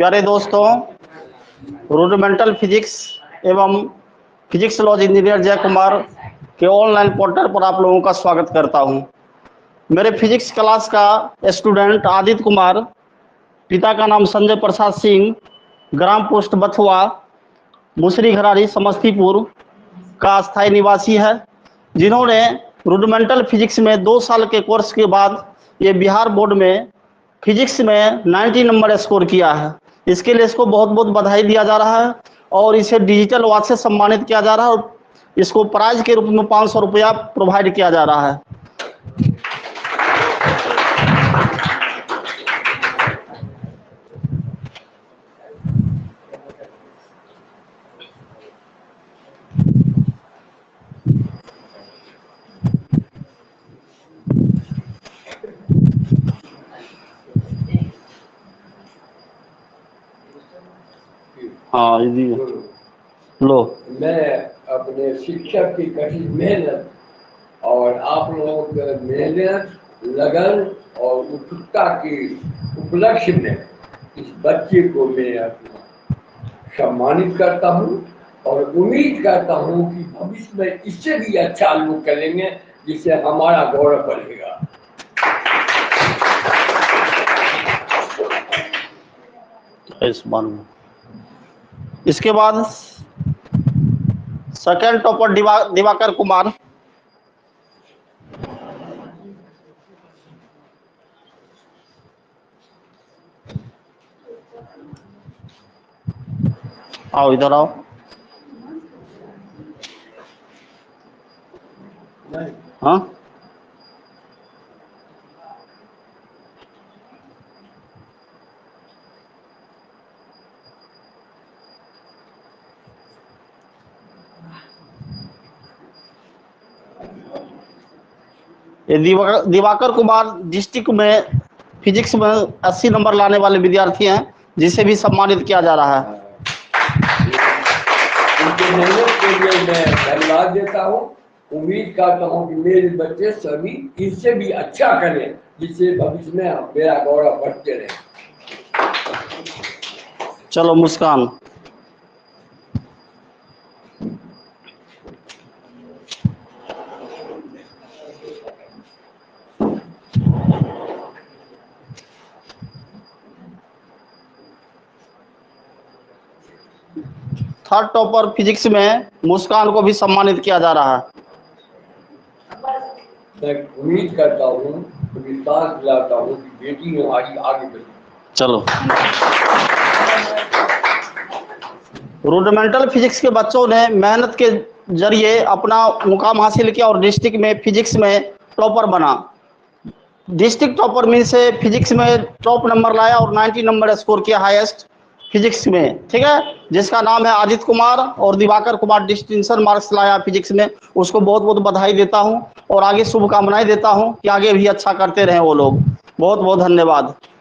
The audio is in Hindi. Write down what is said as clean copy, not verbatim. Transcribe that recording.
प्यारे दोस्तों, रूडिमेंटल फिजिक्स एवं physics laws engineer Jai Kumar के ऑनलाइन पोर्टल पर आप लोगों का स्वागत करता हूं। मेरे फिजिक्स क्लास का स्टूडेंट आदित्य कुमार, पिता का नाम संजय प्रसाद सिंह, ग्राम पोस्ट बथुआ, मुसरी घरारी, समस्तीपुर का स्थायी निवासी है, जिन्होंने रूडिमेंटल फिजिक्स में 2 साल के कोर्स के बाद ये बिहार बोर्ड में फिजिक्स में 90 नंबर स्कोर किया है। इसके लिए इसको बहुत बहुत बधाई दिया जा रहा है और इसे डिजिटल वॉच से सम्मानित किया जा रहा है और इसको प्राइज के रूप में 500 रुपया प्रोवाइड किया जा रहा है। हाँ जी, लो। मैं अपने शिक्षक की कठिन मेहनत और आप लोगों के मेहनत, लगन और उत्सुकता के उपलक्ष्य में इस बच्चे को मैं सम्मानित करता हूं और उम्मीद करता हूं कि भविष्य में इससे भी अच्छा लोग करेंगे, जिससे हमारा गौरव बढ़ेगा। इसके बाद सेकेंड टॉपर दिवाकर कुमार। आओ, इधर आओ। हाँ, ये दिवाकर कुमार डिस्ट्रिक्ट में फिजिक्स में 80 नंबर लाने वाले विद्यार्थी हैं, जिसे भी सम्मानित किया जा रहा है। उनके मेहनत के लिए मैं धन्यवाद देता हूँ। उम्मीद करता हूँ कि मेरे बच्चे सभी इससे भी अच्छा करें, जिससे भविष्य में मेरा गौरव बढ़ते रहे। चलो मुस्कान। थर्ड टॉपर फिजिक्स में मुस्कान को भी सम्मानित किया जा रहा है। मैं उम्मीद करता हूँ, विश्वास दिलाता हूँ कि बेटी हमारी आगे बढ़े। चलो, रूडिमेंटल फिजिक्स के बच्चों ने मेहनत के जरिए अपना मुकाम हासिल किया और डिस्ट्रिक्ट में फिजिक्स में टॉपर बना। डिस्ट्रिक्ट टॉपर मीन से फिजिक्स में टॉप नंबर लाया और 90 नंबर स्कोर किया हाईएस्ट फिजिक्स में, ठीक है, जिसका नाम है आदित्य कुमार। और दिवाकर कुमार डिस्टिंक्शन मार्क्स लाया फिजिक्स में, उसको बहुत बहुत बधाई देता हूं और आगे शुभकामनाएं देता हूं कि आगे भी अच्छा करते रहें वो लोग। बहुत बहुत धन्यवाद।